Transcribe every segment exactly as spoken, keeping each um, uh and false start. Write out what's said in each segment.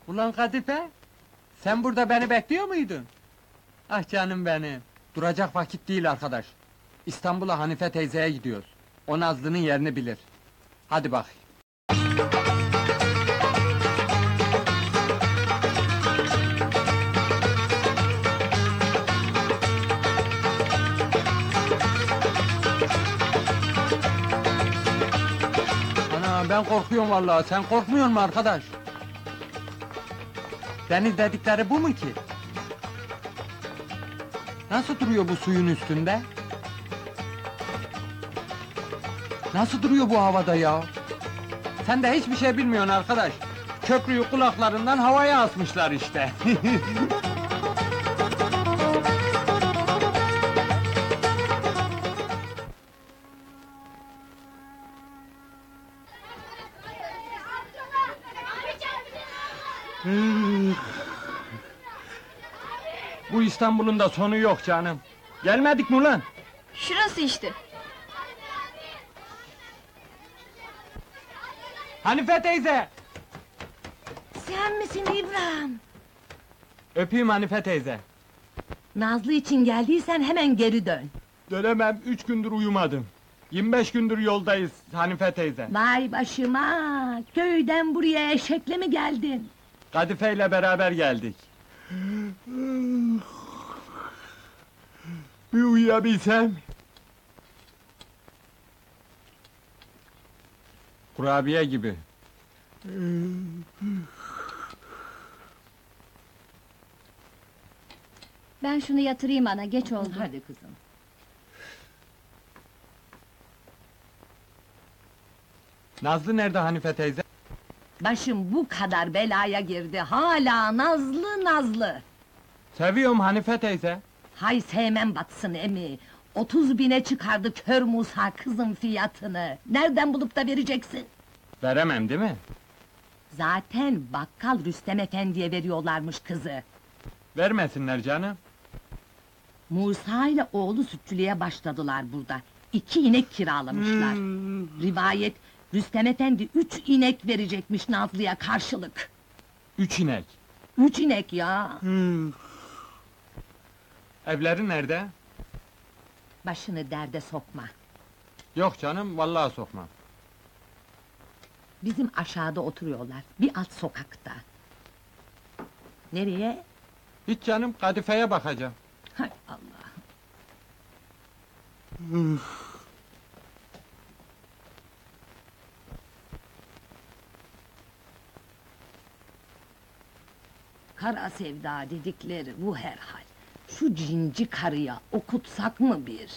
Ulan Kadife, sen burada beni bekliyor muydun? Ah canım benim, duracak vakit değil arkadaş. İstanbul'a Hanife teyzeye gidiyoruz. O Nazlı'nın yerini bilir. Hadi bak. Ana ben korkuyorum vallahi, sen korkmuyor musun arkadaş? Deniz dedikleri bu mu ki? Nasıl duruyor bu suyun üstünde? Nasıl duruyor bu havada ya? Sen de hiçbir şey bilmiyorsun arkadaş. Köprüyü kulaklarından havaya asmışlar işte. Bu İstanbul'un da sonu yok canım. Gelmedik mi ulan? Şurası işte. Hanife teyze! Sen misin İbrahim? Öpeyim Hanife teyze. Nazlı için geldiysen hemen geri dön. Dönemem, üç gündür uyumadım. Yirmi beş gündür yoldayız Hanife teyze. Vay başıma! Köyden buraya eşekle mi geldin? Kadife ile beraber geldik. Bir uyuyabilsem. Kurabiye gibi. Ben şunu yatırayım ana, geç oldu. Hadi kızım. Nazlı nerede Hanife teyze? Başım bu kadar belaya girdi, hala nazlı nazlı! Seviyorum Hanife teyze. Hay sevmem batsın emi! Otuz bine çıkardı kör Musa kızın fiyatını! Nereden bulup da vereceksin? Veremem değil mi? Zaten bakkal Rüstem Efendi'ye veriyorlarmış kızı! Vermesinler canım. Musa ile oğlu sütçülüğe başladılar burada. İki inek kiralamışlar. Rivayet, Rüstem Efendi üç inek verecekmiş Nazlı'ya karşılık. Üç inek. Üç inek ya! Evleri nerede? Başını derde sokma. Yok canım, vallahi sokmam. Bizim aşağıda oturuyorlar, bir alt sokakta. Nereye? Hiç canım, Kadife'ye bakacağım. Hay Allah! Kara sevda dedikleri bu herhal. Şu cinci karıya okutsak mı bir?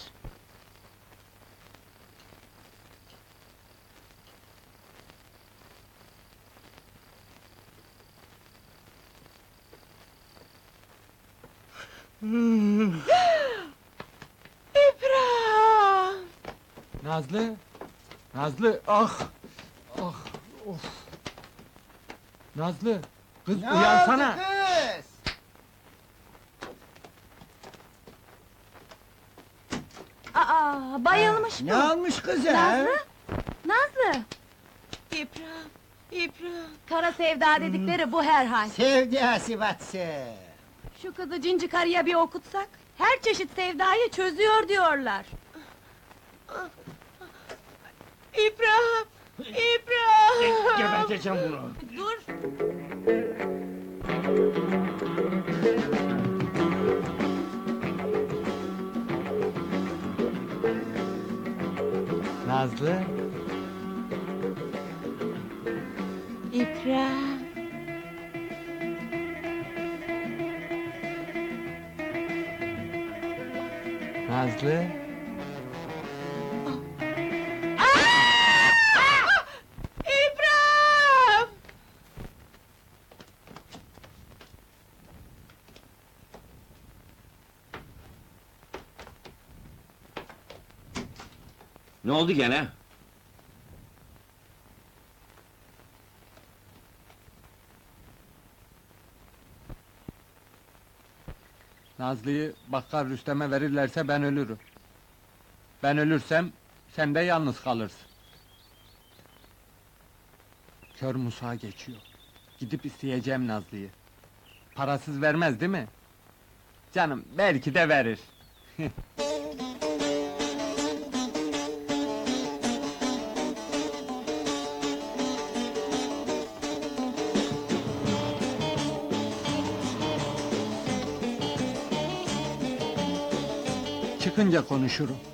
İbrahim! Nazlı! Nazlı, ah! Ah, of! Nazlı! Kız uyansana! kız? Aa, bayılmış Ne bu! almış kızı? Nazlı? Nazlı! İbrahim, İbrahim! Kara sevda dedikleri bu herhal. Sevdi asibatsı. Şu kızı cinci karıya bir okutsak, her çeşit sevdayı çözüyor diyorlar. İbrahim! İbrahim! Geberteceğim bunu. Dur! Nazlı! İbrahim! Nazlı! İbrahim! Ne oldu gene? Nazlı'yı bakkal Rüstem'e verirlerse ben ölürüm. Ben ölürsem, sen de yalnız kalırsın. Kör Musa geçiyor. Gidip isteyeceğim Nazlı'yı. Parasız vermez değil mi? Canım, belki de verir. Çıkınca konuşurum.